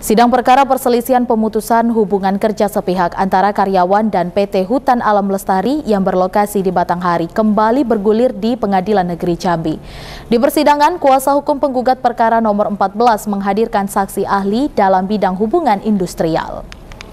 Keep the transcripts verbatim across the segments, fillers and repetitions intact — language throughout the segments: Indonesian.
Sidang perkara perselisihan pemutusan hubungan kerja sepihak antara karyawan dan P T Hutan Alam Lestari yang berlokasi di Batanghari kembali bergulir di Pengadilan Negeri Jambi. Di persidangan, kuasa hukum penggugat perkara nomor empat belas menghadirkan saksi ahli dalam bidang hubungan industrial.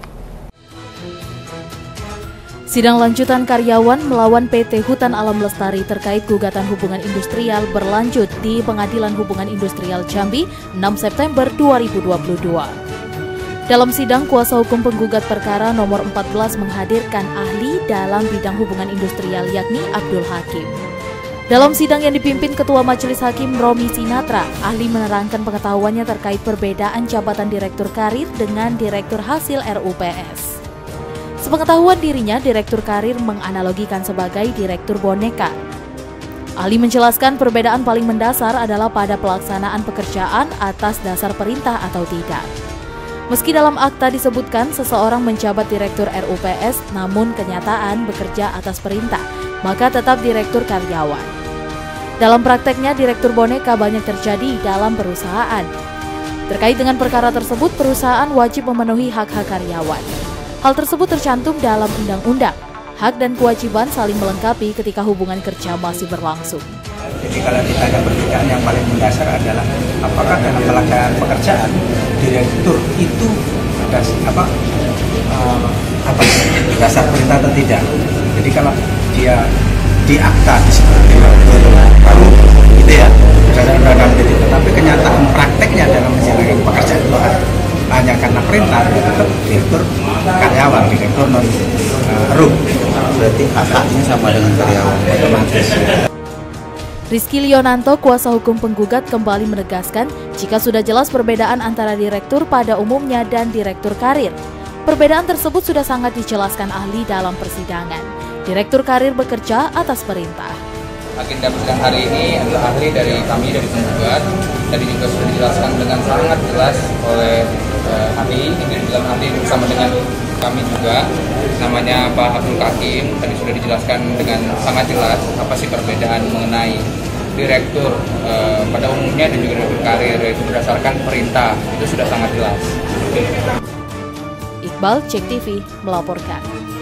Sidang lanjutan karyawan melawan P T Hutan Alam Lestari terkait gugatan hubungan industrial berlanjut di Pengadilan Hubungan Industrial Jambi enam September dua ribu dua puluh dua. Dalam sidang, kuasa hukum penggugat perkara nomor empat belas menghadirkan ahli dalam bidang hubungan industrial yakni Abdul Hakim. Dalam sidang yang dipimpin Ketua Majelis Hakim Romi Sinatra, ahli menerangkan pengetahuannya terkait perbedaan jabatan Direktur Karir dengan Direktur Hasil R U P S. Sepengetahuan dirinya, Direktur Karir menganalogikan sebagai Direktur Boneka. Ahli menjelaskan perbedaan paling mendasar adalah pada pelaksanaan pekerjaan atas dasar perintah atau tidak. Meski dalam akta disebutkan seseorang menjabat Direktur R U P S, namun kenyataan bekerja atas perintah, maka tetap Direktur Karyawan. Dalam prakteknya, Direktur Boneka banyak terjadi dalam perusahaan. Terkait dengan perkara tersebut, perusahaan wajib memenuhi hak-hak karyawan. Hal tersebut tercantum dalam undang-undang. Hak dan kewajiban saling melengkapi ketika hubungan kerja masih berlangsung. Jadi kalau ditanya perbedaan yang paling mendasar adalah apakah dalam pelaksanaan pekerjaan direktur itu ada apa uh, apa dasar perintah atau tidak. Jadi kalau dia di akta disebut direktur baru gitu ya, berdasarkan undang-undang itu, tetapi kenyataan prakteknya dalam menjalankan pekerjaan itu hanya karena perintah, tetap direktur karyawan, direktur non uh, R U. Berarti hak-haknya sama dengan karyawan otomatis. Rizky Lionanto, kuasa hukum penggugat, kembali menegaskan jika sudah jelas perbedaan antara direktur pada umumnya dan direktur karir. Perbedaan tersebut sudah sangat dijelaskan ahli dalam persidangan. Direktur karir bekerja atas perintah. Agenda persidangan hari ini adalah ahli dari kami, dari penggugat. Tadi juga sudah dijelaskan dengan sangat jelas oleh uh, ahli, ini dalam ahli bersama dengan kami juga, namanya Pak Abdul Hakim. Tadi sudah dijelaskan dengan sangat jelas apa sih perbedaan mengenai direktur uh, pada umumnya dan juga direktur karir, yaitu berdasarkan perintah, itu sudah sangat jelas. Iqbal, Cek T V melaporkan.